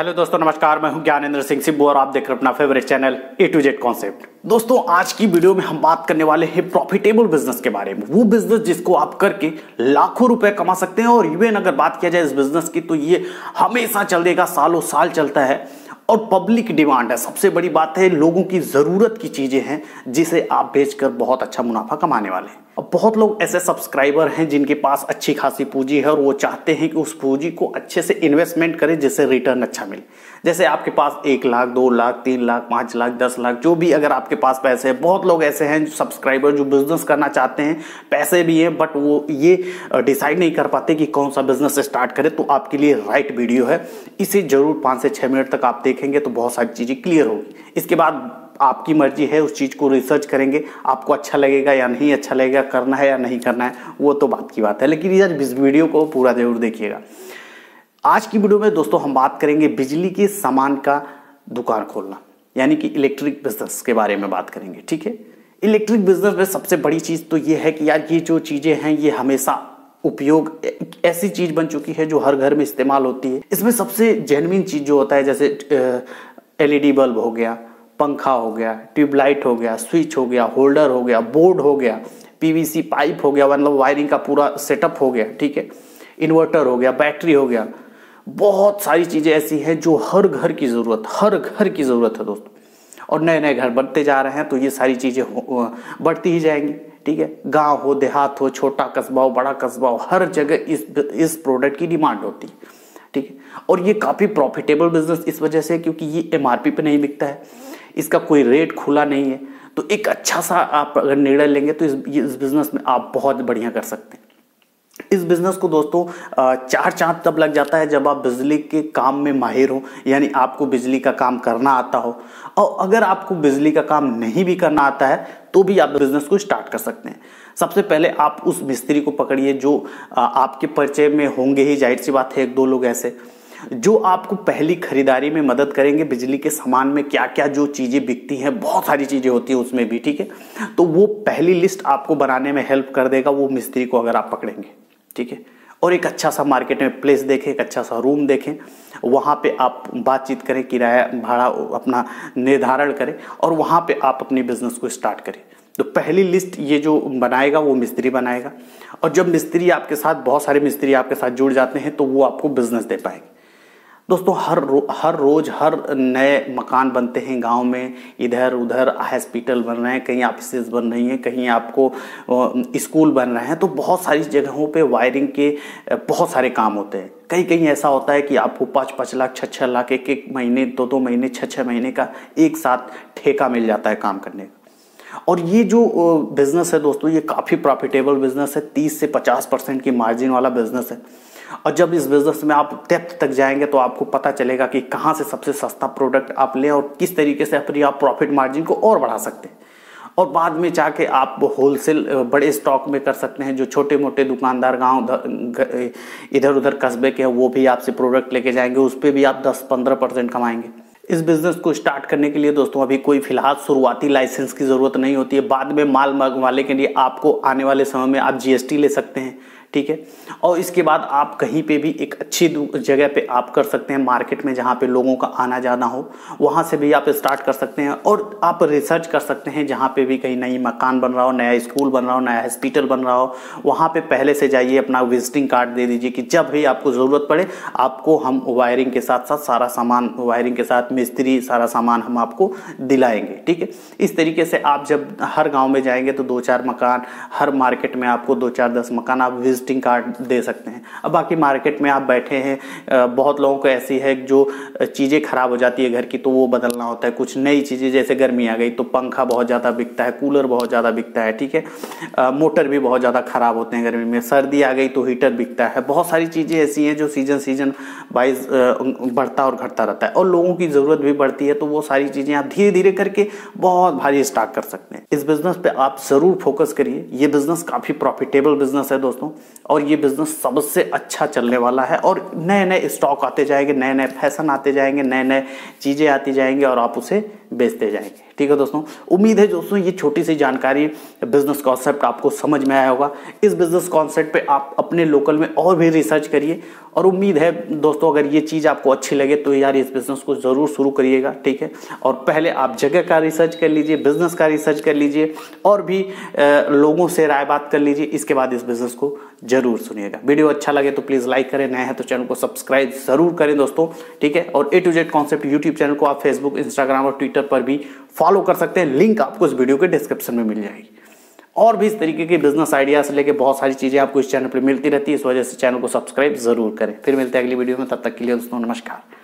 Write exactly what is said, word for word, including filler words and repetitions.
Hello दोस्तों, नमस्कार। मैं हूं ज्ञानेंद्र सिंह सिब्बू और आप देख रहे हैं अपना favourite channel A to Z concept. दोस्तों, आज की वीडियो में हम बात करने वाले हैं प्रॉफिटेबल बिजनेस के बारे में। वो बिजनेस जिसको आप करके लाखों रुपए कमा सकते हैं और इवन अगर बात किया जाए इस बिजनेस की तो ये हमेशा चलेगा, सालों साल चलता है और पब्लिक डिमांड है। सबसे बड़ी बात है, लोगों की जरूरत की चीजें हैं जिसे आप बेचकर बहुत अच्छा मुनाफा कमाने वाले हैं। अब बहुत लोग ऐसे सब्सक्राइबर हैं जिनके पास अच्छी खासी पूंजी है और वो चाहते हैं कि उस पूंजी को अच्छे से इन्वेस्टमेंट करें जिससे रिटर्न अच्छा मिले। जैसे आपके पास एक लाख, दो लाख, तीन लाख, पांच लाख, दस लाख, जो भी अगर आपके पास पैसे हैं। बहुत लोग ऐसे हैं जो सब्सक्राइबर जो बिजनेस करना चाहते हैं, पैसे भी हैं, बट वो ये डिसाइड नहीं कर पाते कि कौन सा बिजनेस स्टार्ट करें। तो आपके लिए राइट वीडियो है, इसे जरूर पाँच से छः मिनट तक आप देखेंगे तो बहुत सारी चीज़ें क्लियर होगी। इसके बाद आपकी मर्जी है, उस चीज़ को रिसर्च करेंगे, आपको अच्छा लगेगा या नहीं अच्छा लगेगा, करना है या नहीं करना है, वो तो बात की बात है। लेकिन यार इस वीडियो को पूरा जरूर देखिएगा। आज की वीडियो में दोस्तों हम बात करेंगे बिजली के सामान का दुकान खोलना, यानी कि इलेक्ट्रिक बिजनेस के बारे में बात करेंगे। ठीक है, इलेक्ट्रिक बिजनेस में सबसे बड़ी चीज़ तो ये है कि यार ये जो चीज़ें हैं ये हमेशा उपयोग ऐसी चीज़ बन चुकी है जो हर घर में इस्तेमाल होती है। इसमें सबसे जेन्युइन चीज़ जो होता है, जैसे एलईडी बल्ब हो गया, पंखा हो गया, ट्यूबलाइट हो गया, स्विच हो गया, होल्डर हो गया, बोर्ड हो गया, पीवीसी पाइप हो गया, मतलब वायरिंग का पूरा सेटअप हो गया। ठीक है, इन्वर्टर हो गया, बैटरी हो गया, बहुत सारी चीज़ें ऐसी हैं जो हर घर की ज़रूरत हर घर की ज़रूरत है दोस्तों। और नए नए घर बनते जा रहे हैं तो ये सारी चीज़ें बढ़ती ही जाएंगी। ठीक है, गांव हो, देहात हो, छोटा कस्बा हो, बड़ा कस्बा हो, हर जगह इस इस प्रोडक्ट की डिमांड होती है। ठीक है, और ये काफ़ी प्रॉफिटेबल बिजनेस इस वजह से क्योंकि ये एमआरपी पे नहीं बिकता है, इसका कोई रेट खुला नहीं है। तो एक अच्छा सा आप अगर निर्णय लेंगे तो इस इस बिजनेस में आप बहुत बढ़िया कर सकते हैं। इस बिजनेस को दोस्तों चार चांद तब लग जाता है जब आप बिजली के काम में माहिर हो, यानी आपको बिजली का काम करना आता हो। और अगर आपको बिजली का काम नहीं भी करना आता है तो भी आप बिजनेस को स्टार्ट कर सकते हैं। सबसे पहले आप उस मिस्त्री को पकड़िए जो आपके परिचय में होंगे ही, जाहिर सी बात है एक दो लोग ऐसे जो आपको पहली खरीदारी में मदद करेंगे। बिजली के सामान में क्या क्या जो चीज़ें बिकती हैं, बहुत सारी चीज़ें होती हैं उसमें भी। ठीक है, तो वो पहली लिस्ट आपको बनाने में हेल्प कर देगा वो मिस्त्री को अगर आप पकड़ेंगे। ठीक है, और एक अच्छा सा मार्केट में प्लेस देखें, एक अच्छा सा रूम देखें, वहाँ पे आप बातचीत करें, किराया भाड़ा अपना निर्धारण करें और वहाँ पे आप अपनी बिजनेस को स्टार्ट करें। तो पहली लिस्ट ये जो बनाएगा वो मिस्त्री बनाएगा। और जब मिस्त्री आपके साथ, बहुत सारे मिस्त्री आपके साथ जुड़ जाते हैं तो वो आपको बिजनेस दे पाएंगे। दोस्तों, हर रो, हर रोज हर नए मकान बनते हैं गांव में, इधर उधर हॉस्पिटल बन रहे हैं, कहीं ऑफिसेज बन रही हैं, कहीं आपको स्कूल बन रहे हैं। तो बहुत सारी जगहों पे वायरिंग के बहुत सारे काम होते हैं। कहीं कहीं ऐसा होता है कि आपको पाँच पाँच लाख, छः छः लाख, एक एक महीने, दो दो महीने, छः छः महीने का एक साथ ठेका मिल जाता है काम करने का। और ये जो बिजनेस है दोस्तों, ये काफ़ी प्रॉफिटेबल बिजनेस है, तीस से पचास परसेंट की मार्जिन वाला बिजनेस है। और जब इस बिजनेस में आप डेप्थ तक जाएंगे तो आपको पता चलेगा कि कहाँ से सबसे सस्ता प्रोडक्ट आप लें और किस तरीके से अपनी आप प्रॉफिट मार्जिन को और बढ़ा सकते हैं। और बाद में जाके आप होलसेल बड़े स्टॉक में कर सकते हैं। जो छोटे मोटे दुकानदार गांव इधर उधर कस्बे के हैं वो भी आपसे प्रोडक्ट लेके जाएंगे, उस पर भी आप दस पंद्रह परसेंट कमाएंगे। इस बिजनेस को स्टार्ट करने के लिए दोस्तों अभी कोई फिलहाल शुरुआती लाइसेंस की ज़रूरत नहीं होती है। बाद में माल मंगवाने के लिए आपको आने वाले समय में आप जीएसटी ले सकते हैं। ठीक है, और इसके बाद आप कहीं पे भी एक अच्छी जगह पे आप कर सकते हैं, मार्केट में जहाँ पे लोगों का आना जाना हो, वहाँ से भी आप स्टार्ट कर सकते हैं। और आप रिसर्च कर सकते हैं जहाँ पे भी कहीं नई मकान बन रहा हो, नया स्कूल बन रहा हो, नया हॉस्पिटल बन रहा हो, वहाँ पे पहले से जाइए, अपना विजिटिंग कार्ड दे दीजिए कि जब भी आपको ज़रूरत पड़े आपको हम वायरिंग के साथ साथ सारा सामान, वायरिंग के साथ मिस्त्री, सारा सामान हम आपको दिलाएंगे। ठीक है, इस तरीके से आप जब हर गाँव में जाएंगे तो दो चार मकान, हर मार्केट में आपको दो चार दस मकान आप विजिटिंग कार्ड दे सकते हैं। अब बाकी मार्केट में आप बैठे हैं, बहुत लोगों को ऐसी है जो चीज़ें खराब हो जाती है घर की तो वो बदलना होता है। कुछ नई चीज़ें, जैसे गर्मी आ गई तो पंखा बहुत ज़्यादा बिकता है, कूलर बहुत ज़्यादा बिकता है। ठीक है, मोटर भी बहुत ज़्यादा खराब होते हैं गर्मी में, सर्दी आ गई तो हीटर बिकता है। बहुत सारी चीज़ें ऐसी हैं जो सीजन सीजन वाइज बढ़ता और घटता रहता है और लोगों की ज़रूरत भी बढ़ती है। तो वो सारी चीज़ें आप धीरे धीरे करके बहुत भारी स्टार्ट कर सकते हैं। इस बिज़नेस पे आप ज़रूर फोकस करिए। ये बिज़नेस काफ़ी प्रॉफिटेबल बिज़नेस है दोस्तों और ये बिज़नेस सबसे अच्छा चलने वाला है। और नए नए स्टॉक आते जाएंगे, नए नए फैशन आते जाएंगे, नए नए चीज़ें आती जाएंगी और आप उसे बेचते जाएंगे। ठीक है दोस्तों, उम्मीद है दोस्तों ये छोटी सी जानकारी बिजनेस कॉन्सेप्ट आपको समझ में आया होगा। इस बिजनेस कॉन्सेप्ट पे आप अपने लोकल में और भी रिसर्च करिए, और उम्मीद है दोस्तों अगर ये चीज़ आपको अच्छी लगे तो यार इस बिजनेस को ज़रूर शुरू करिएगा। ठीक है, और पहले आप जगह का रिसर्च कर लीजिए, बिजनेस का रिसर्च कर लीजिए, और भी आ, लोगों से राय बात कर लीजिए, इसके बाद इस बिजनेस को जरूर सुनिएगा। वीडियो अच्छा लगे तो प्लीज़ लाइक करें, नए हैं तो चैनल को सब्सक्राइब जरूर करें दोस्तों। ठीक है, और A to Z concept YouTube channel को आप फेसबुक, इंस्टाग्राम और ट्विटर पर भी फॉलो कर सकते हैं, लिंक आपको इस वीडियो के डिस्क्रिप्शन में मिल जाएगी। और भी इस तरीके के बिजनेस आइडिया से लेके बहुत सारी चीजें आपको इस चैनल पर मिलती रहती है, इस वजह से चैनल को सब्सक्राइब जरूर करें। फिर मिलते हैं अगली वीडियो में, तब तक के लिए दोस्तों नमस्कार।